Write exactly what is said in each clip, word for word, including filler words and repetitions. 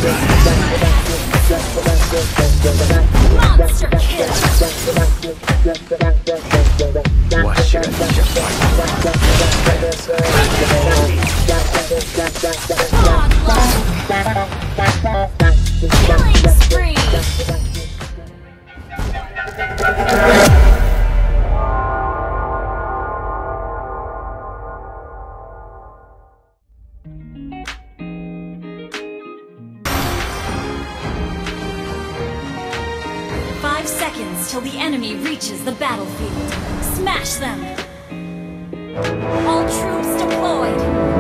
Monster kill! Washi ga ninja Godlike! Killing spree! Five seconds till the enemy reaches the battlefield. Smash them! All troops deployed!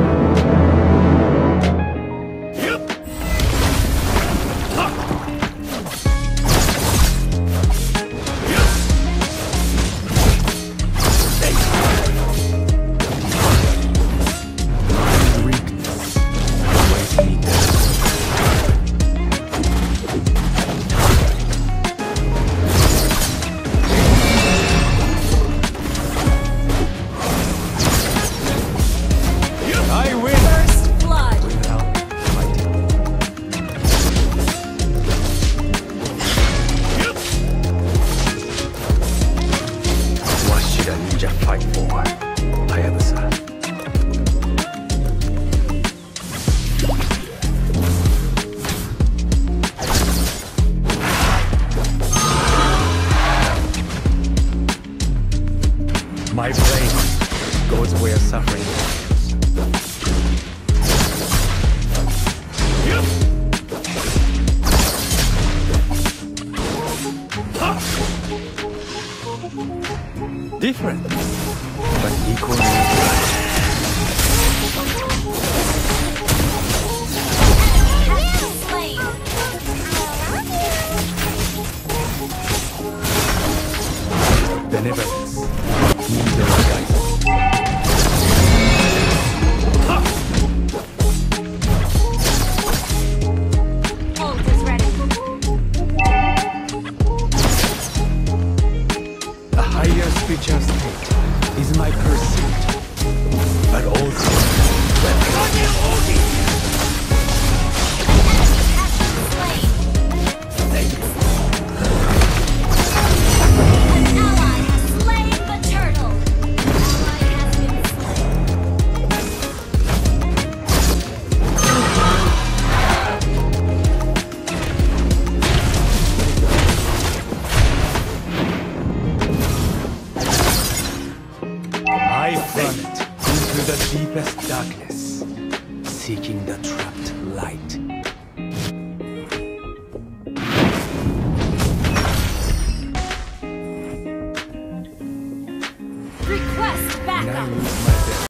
My blade goes where suffering is. Different, but equally benevolence. Neither guys. Ult is ready. A higher spiritual state is my pursuit, but also I plummet into the deepest darkness, seeking the trapped light. Request backup! I lose my best.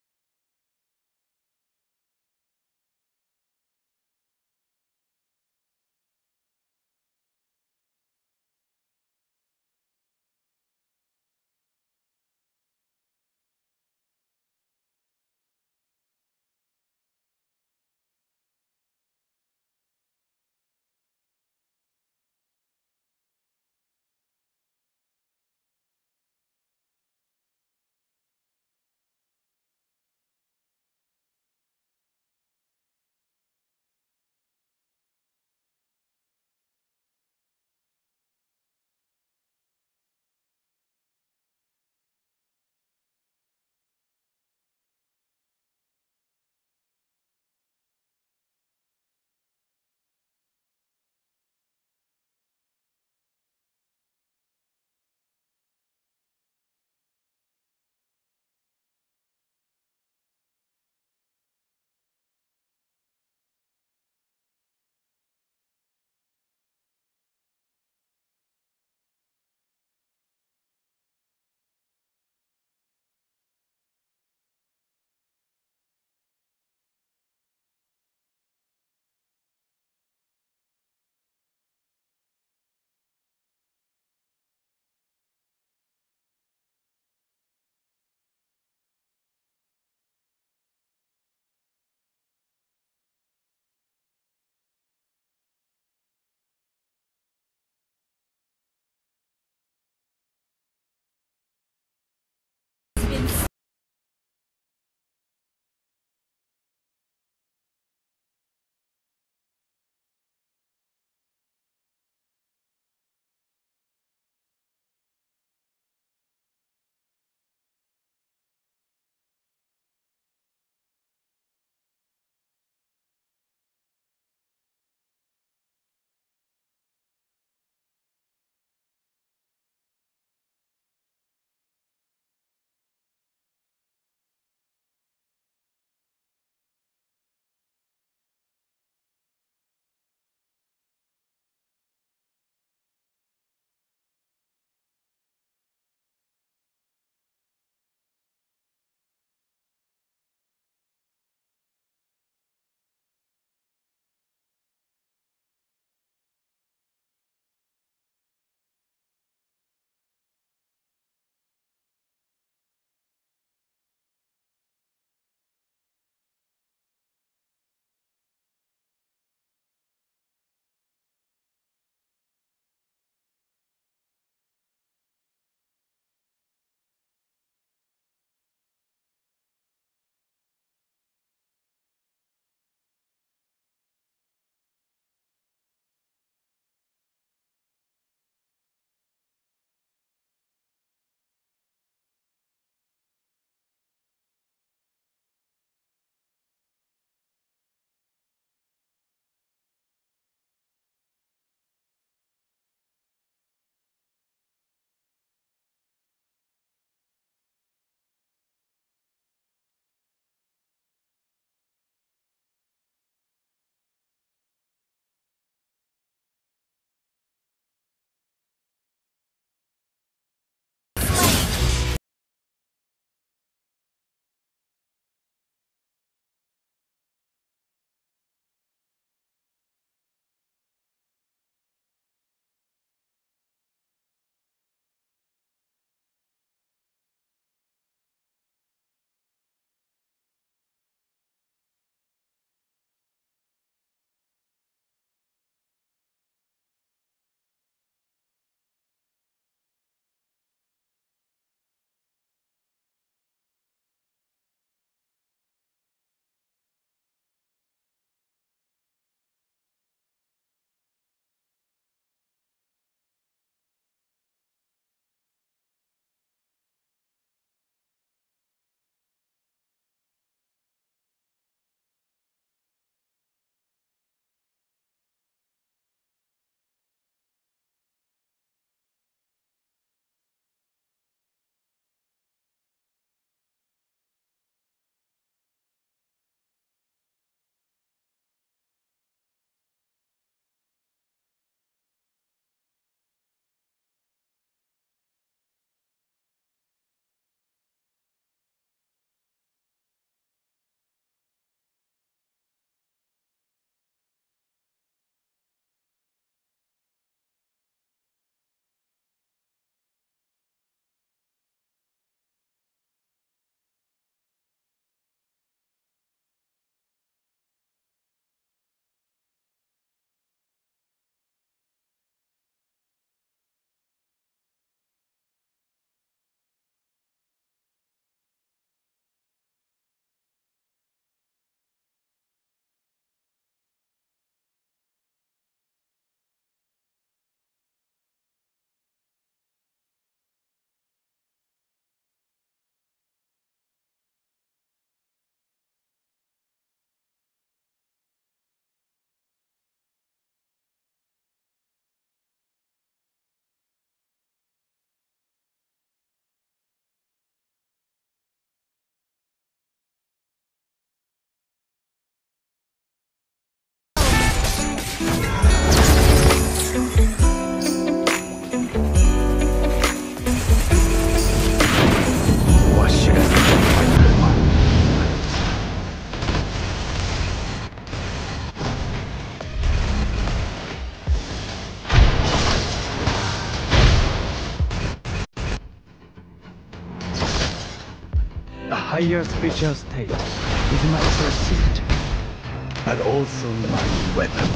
higher spiritual state is my pursuit, but also my weapon.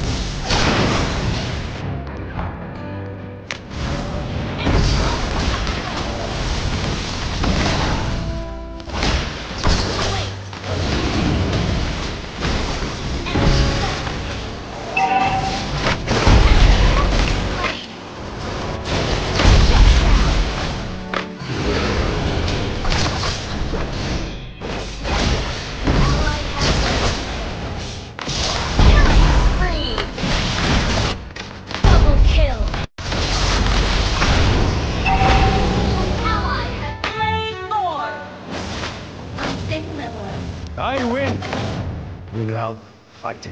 I win without fighting.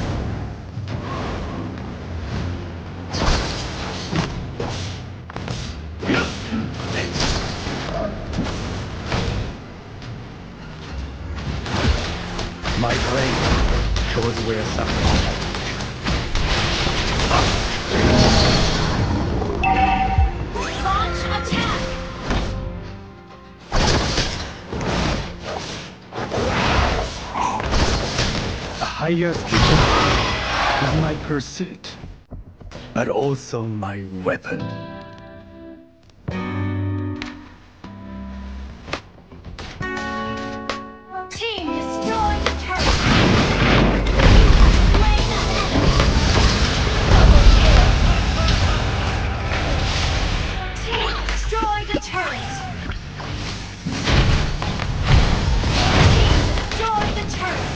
My blade shows where suffering. Launch attack! Higher spiritual is my pursuit, but also my weapon. Team destroy the turret! You have slain an enemy! Double kill! Team destroy the turret! Team destroy the turret!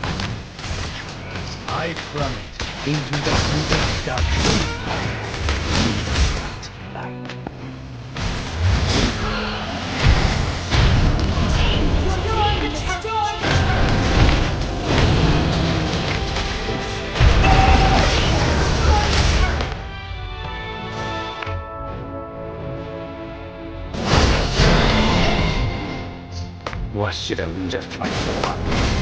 I plummet into the deepest darkness. What should I just fight for?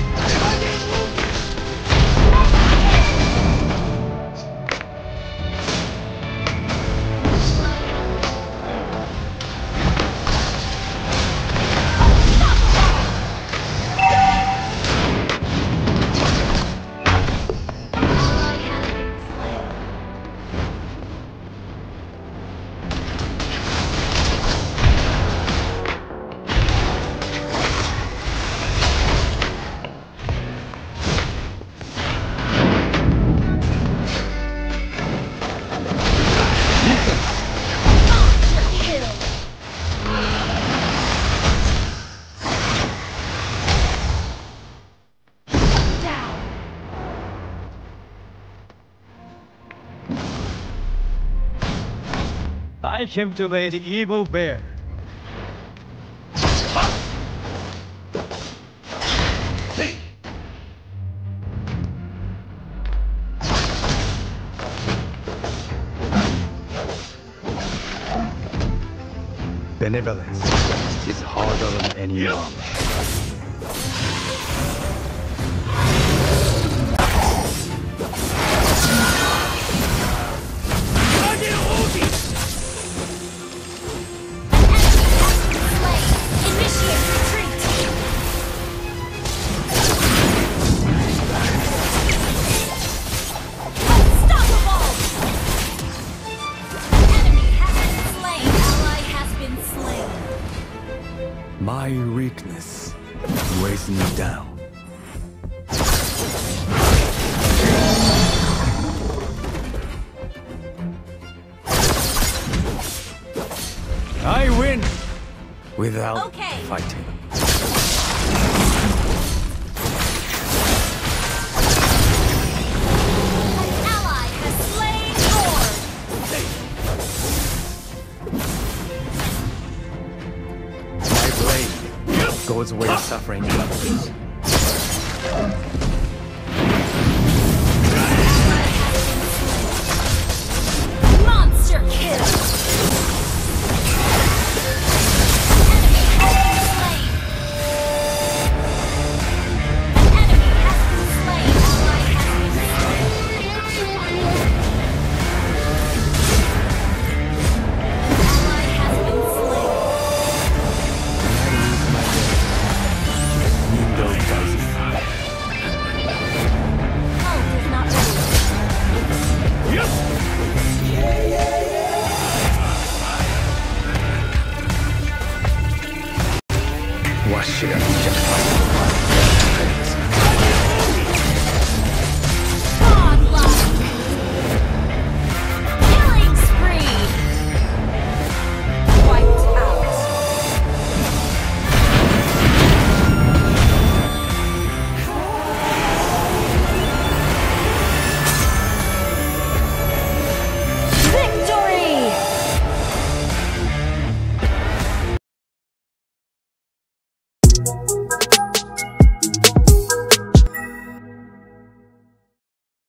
I came to lay the evil bare. Benevolence is harder than any arm. My weakness weighs me down. I win without Okay. fighting. An ally has slain Lord! My blade goes where suffering comes. Monster kill!